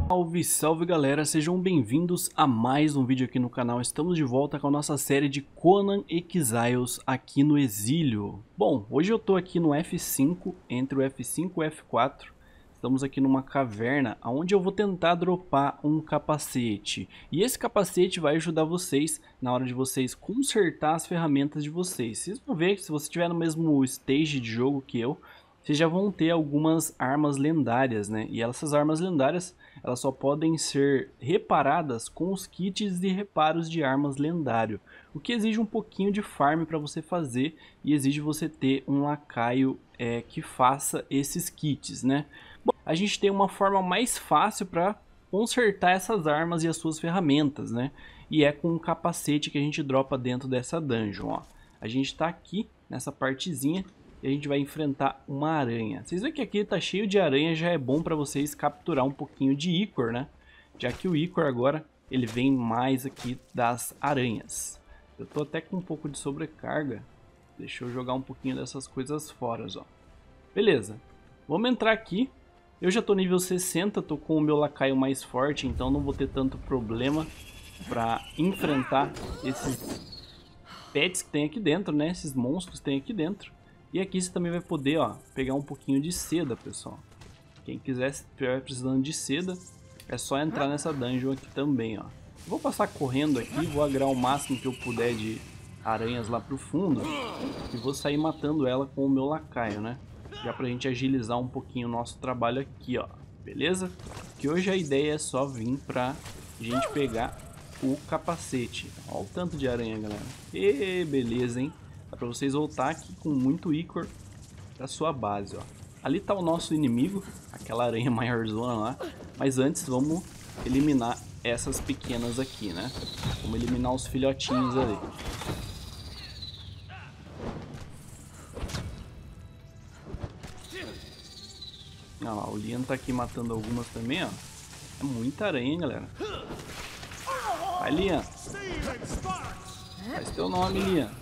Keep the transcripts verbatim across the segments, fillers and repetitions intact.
Salve, salve galera, sejam bem-vindos a mais um vídeo aqui no canal. Estamos de volta com a nossa série de Conan Exiles aqui no Exílio. Bom, hoje eu tô aqui no F cinco, entre o F cinco e o F quatro. Estamos aqui numa caverna, onde eu vou tentar dropar um capacete. E esse capacete vai ajudar vocês na hora de vocês consertar as ferramentas de vocês. Vocês vão ver que se você estiver no mesmo stage de jogo que eu, vocês já vão ter algumas armas lendárias, né? E essas armas lendárias, elas só podem ser reparadas com os kits de reparos de armas lendário. O que exige um pouquinho de farm para você fazer e exige você ter um lacaio é, que faça esses kits, né? Bom, a gente tem uma forma mais fácil para consertar essas armas e as suas ferramentas, né? E é com um capacete que a gente dropa dentro dessa dungeon, ó. A gente está aqui nessa partezinha e a gente vai enfrentar uma aranha. Vocês veem que aqui tá cheio de aranha, já é bom para vocês capturar um pouquinho de Ichor, né? Já que o Ichor agora, ele vem mais aqui das aranhas. Eu tô até com um pouco de sobrecarga. Deixa eu jogar um pouquinho dessas coisas fora, ó. Beleza. Vamos entrar aqui. Eu já tô nível sessenta, tô com o meu lacaio mais forte, então não vou ter tanto problema para enfrentar esses pets que tem aqui dentro, né? Esses monstros que tem aqui dentro. E aqui você também vai poder, ó, pegar um pouquinho de seda, pessoal. Quem quiser, estiver precisando de seda, é só entrar nessa dungeon aqui também, ó. Vou passar correndo aqui, vou agrar o máximo que eu puder de aranhas lá pro fundo e vou sair matando ela com o meu lacaio, né? Já pra gente agilizar um pouquinho o nosso trabalho aqui, ó. Beleza? Que hoje a ideia é só vir pra gente pegar o capacete. Ó o tanto de aranha, galera. E beleza, hein? Dá pra vocês voltar aqui com muito Ichor pra sua base, ó. Ali tá o nosso inimigo, aquela aranha maiorzona lá. Mas antes vamos eliminar essas pequenas aqui, né? Vamos eliminar os filhotinhos ali. Olha lá, o Liam tá aqui matando algumas também, ó. É muita aranha, hein, galera. Vai, Liam. Faz teu nome, Liam.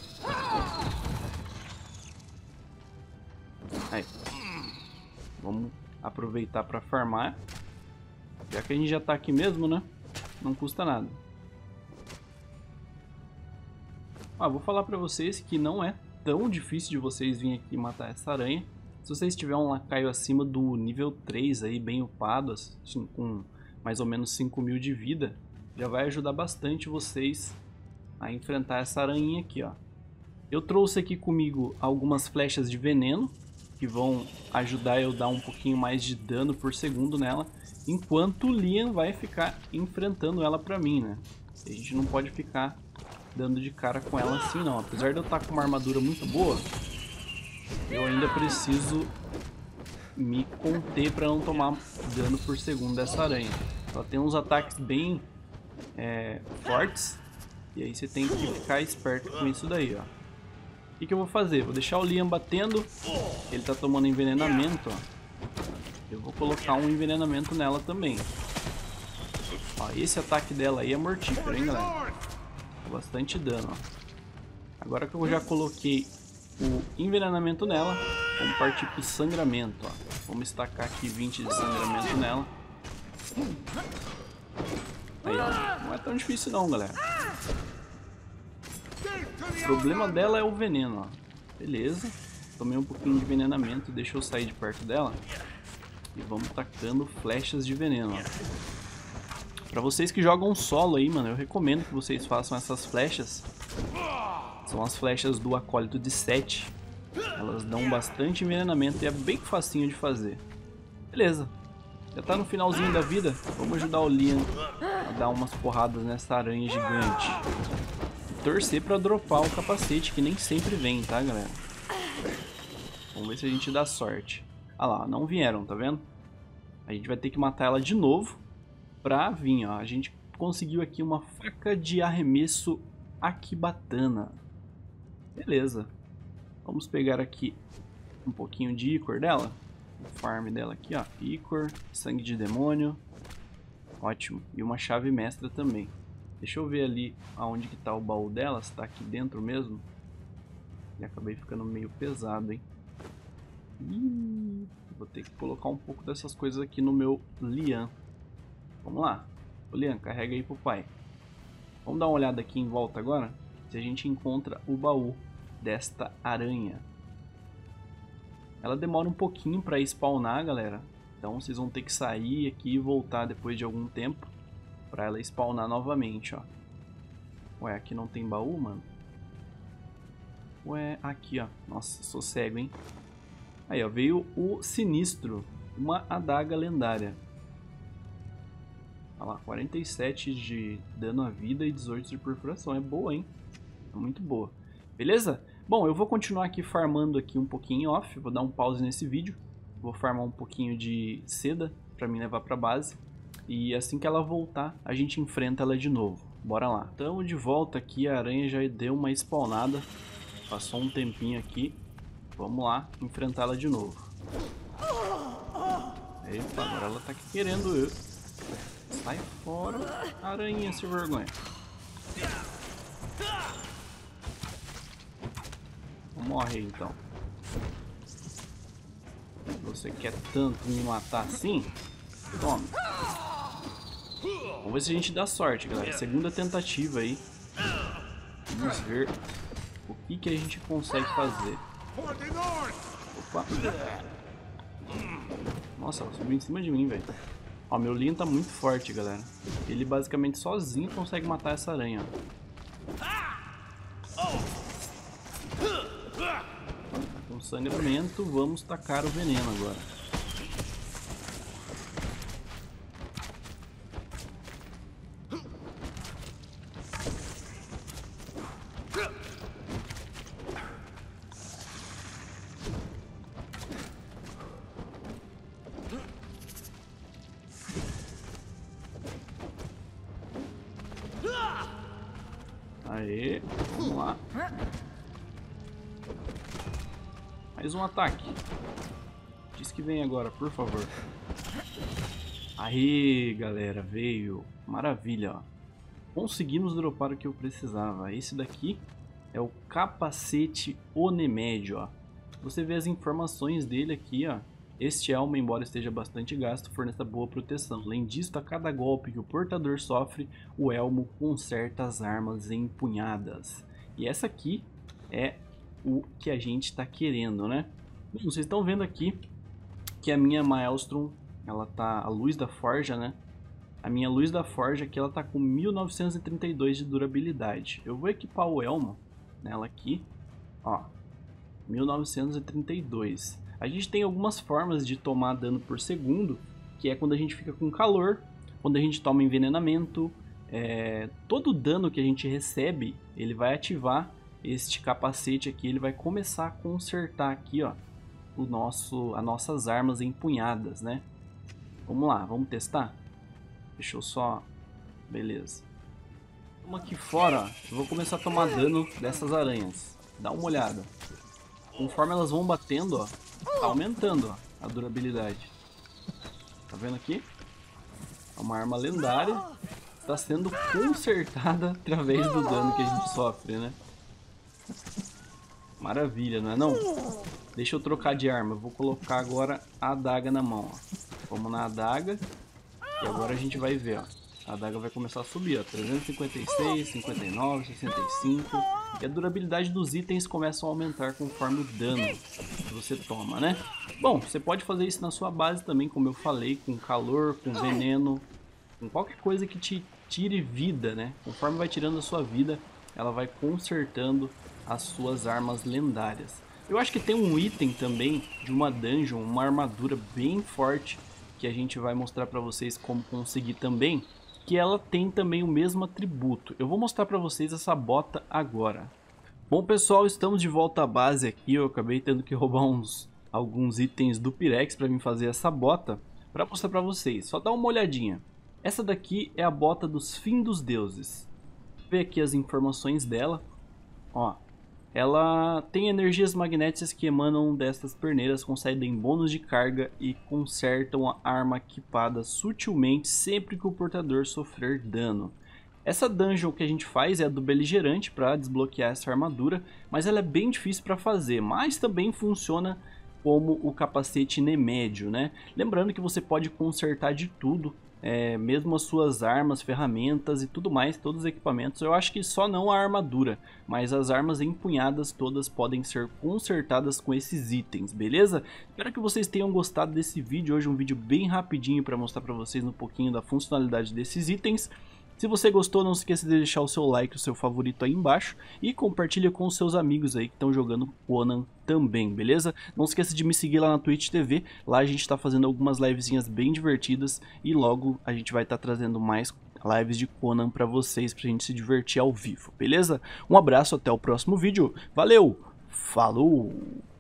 Aí. Vamos aproveitar para farmar. Já que a gente já tá aqui mesmo, né? Não custa nada. Ah, vou falar para vocês que não é tão difícil de vocês virem aqui matar essa aranha. Se vocês tiverem um lacaio acima do nível três aí, bem upado, assim, com mais ou menos cinco mil de vida, já vai ajudar bastante vocês a enfrentar essa aranha aqui, ó. Eu trouxe aqui comigo algumas flechas de veneno, que vão ajudar eu a dar um pouquinho mais de dano por segundo nela, enquanto o Liam vai ficar enfrentando ela pra mim, né? A gente não pode ficar dando de cara com ela assim não. Apesar de eu estar com uma armadura muito boa, eu ainda preciso me conter para não tomar dano por segundo dessa aranha. Ela tem uns ataques bem é, fortes, e aí você tem que ficar esperto com isso daí, ó. O que, que eu vou fazer? Vou deixar o Liam batendo. Ele tá tomando envenenamento, ó. Eu vou colocar um envenenamento nela também. Ó, esse ataque dela aí é mortífero, hein, galera? Dá bastante dano, ó. Agora que eu já coloquei o envenenamento nela, vamos partir pro sangramento, ó. Vamos estacar aqui vinte de sangramento nela. Aí, ó. Não é tão difícil não, galera. O problema dela é o veneno, ó. Beleza. Tomei um pouquinho de envenenamento, deixa eu sair de perto dela. E vamos tacando flechas de veneno, ó. Pra vocês que jogam solo aí, mano, eu recomendo que vocês façam essas flechas. São as flechas do acólito de sete. Elas dão bastante envenenamento e é bem facinho de fazer. Beleza. Já tá no finalzinho da vida. Vamos ajudar o Liam a dar umas porradas nessa aranha gigante. Torcer pra dropar o capacete, que nem sempre vem, tá, galera? Vamos ver se a gente dá sorte. Ah lá, não vieram, tá vendo? A gente vai ter que matar ela de novo pra vir, ó. A gente conseguiu aqui uma faca de arremesso Akibatana. Beleza. Vamos pegar aqui um pouquinho de Ichor dela. O farm dela aqui, ó. Ichor, sangue de demônio. Ótimo. E uma chave mestra também. Deixa eu ver ali aonde que tá o baú dela, se tá aqui dentro mesmo. E acabei ficando meio pesado, hein. Ih, vou ter que colocar um pouco dessas coisas aqui no meu Liam. Vamos lá. Julian, carrega aí pro pai. Vamos dar uma olhada aqui em volta agora. Se a gente encontra o baú desta aranha. Ela demora um pouquinho para spawnar, galera. Então vocês vão ter que sair aqui e voltar depois de algum tempo para ela spawnar novamente, ó. Ué, aqui não tem baú, mano? Ué, aqui, ó. Nossa, sou cego, hein? Aí, ó, veio o Sinistro. Uma adaga lendária. Olha lá, quarenta e sete de dano à vida e dezoito de perfuração. É boa, hein? É muito boa. Beleza? Bom, eu vou continuar aqui farmando aqui um pouquinho off. Vou dar um pause nesse vídeo. Vou farmar um pouquinho de seda pra me levar pra base. E assim que ela voltar, a gente enfrenta ela de novo. Bora lá. Então, de volta aqui, a aranha já deu uma spawnada. Passou um tempinho aqui. Vamos lá, enfrentá-la de novo. Eita, agora ela tá aqui querendo eu. Sai fora, aranha, sem vergonha. Morre aí, então. Você quer tanto me matar assim? Toma. Vamos ver se a gente dá sorte, galera. Segunda tentativa aí. Vamos ver o que, que a gente consegue fazer. Opa. Nossa, ela subiu em cima de mim, velho. Ó, meu Leon tá muito forte, galera. Ele basicamente sozinho consegue matar essa aranha. Com sangramento, vamos tacar o veneno agora. Aê, vamos lá. Mais um ataque. Diz que vem agora, por favor. Aí, galera, veio. Maravilha, ó. Conseguimos dropar o que eu precisava. Esse daqui é o capacete Onemédio, ó. Você vê as informações dele aqui, ó. Este elmo, embora esteja bastante gasto, fornece boa proteção. Além disso, a cada golpe que o portador sofre, o elmo conserta as armas empunhadas. E essa aqui é o que a gente está querendo, né? Bom, vocês estão vendo aqui que a minha Maelstrom, ela tá a luz da forja, né? A minha luz da forja aqui, ela tá com mil novecentos e trinta e dois de durabilidade. Eu vou equipar o elmo nela aqui, ó, mil novecentos e trinta e dois. A gente tem algumas formas de tomar dano por segundo, que é quando a gente fica com calor, quando a gente toma envenenamento. É, todo dano que a gente recebe, ele vai ativar este capacete aqui, ele vai começar a consertar aqui, ó, o nosso, as nossas armas empunhadas, né? Vamos lá, vamos testar? Deixa eu só... Beleza. Vamos aqui fora, ó. Eu vou começar a tomar dano dessas aranhas. Dá uma olhada. Conforme elas vão batendo, ó, tá aumentando, ó, a durabilidade. Tá vendo aqui? É uma arma lendária. Está sendo consertada através do dano que a gente sofre, né? Maravilha, não é não? Deixa eu trocar de arma. Eu vou colocar agora a adaga na mão, ó. Vamos na adaga. E agora a gente vai ver, ó. A adaga vai começar a subir, ó. trezentos e cinquenta e seis, cinquenta e nove, sessenta e cinco. E a durabilidade dos itens começa a aumentar conforme o dano que você toma, né? Bom, você pode fazer isso na sua base também, como eu falei, com calor, com veneno, com qualquer coisa que te tire vida, né? Conforme vai tirando a sua vida, ela vai consertando as suas armas lendárias. Eu acho que tem um item também de uma dungeon, uma armadura bem forte, que a gente vai mostrar para vocês como conseguir também, que ela tem também o mesmo atributo. Eu vou mostrar para vocês essa bota agora. Bom, pessoal, estamos de volta à base aqui. Eu acabei tendo que roubar uns alguns itens do Pirex para vir fazer essa bota, para mostrar para vocês. Só dá uma olhadinha. Essa daqui é a bota dos Fim dos Deuses. Vou ver aqui as informações dela. Ó, ela tem energias magnéticas que emanam destas perneiras, concedem bônus de carga e consertam a arma equipada sutilmente sempre que o portador sofrer dano. Essa dungeon que a gente faz é a do beligerante para desbloquear essa armadura, mas ela é bem difícil para fazer, mas também funciona como o capacete Nemédio, né? Lembrando que você pode consertar de tudo é, mesmo as suas armas, ferramentas e tudo mais, todos os equipamentos. Eu acho que só não a armadura, mas as armas empunhadas todas podem ser consertadas com esses itens, beleza? Espero que vocês tenham gostado desse vídeo. Hoje um vídeo bem rapidinho para mostrar para vocês um pouquinho da funcionalidade desses itens. Se você gostou, não se esqueça de deixar o seu like, o seu favorito aí embaixo e compartilha com os seus amigos aí que estão jogando Conan também, beleza? Não se esqueça de me seguir lá na Twitch T V, lá a gente está fazendo algumas livezinhas bem divertidas e logo a gente vai estar tá trazendo mais lives de Conan para vocês, pra gente se divertir ao vivo, beleza? Um abraço, até o próximo vídeo, valeu, falou!